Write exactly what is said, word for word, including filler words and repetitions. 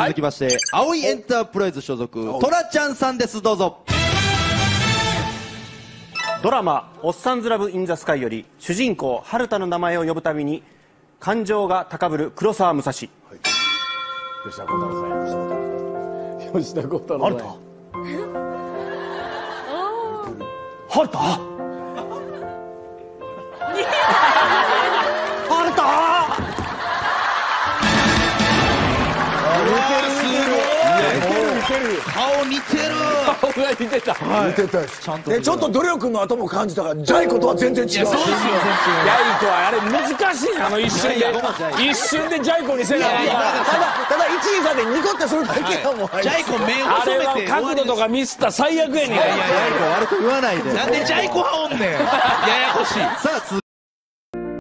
続きまして、青いエンタープライズ所属、トラちゃんさんです。どうぞ。 ドラマ「おっさんずラブ・イン・ザ・スカイ」より主人公春田の名前を呼ぶたびに感情が高ぶる黒沢武蔵。 吉田鋼太郎さん。吉田鋼太郎さん。 春田。春田。 顔似てる。 顔が似てた。似てたし。ちゃんと。ちょっと努力の後も感じたから、ジャイ子とは全然違う。そうですよ。ジャイ子はあれ難しいあの一瞬で。一瞬でジャイ子にせな。ただただ一位差でニコってするだけやもん。 ジャイ子目を細めて。 あれは角度とかミスった最悪やねん。 いやいや、ジャイ子悪く言わないで。なんでジャイ子派おんねん。ややこしい。さあ。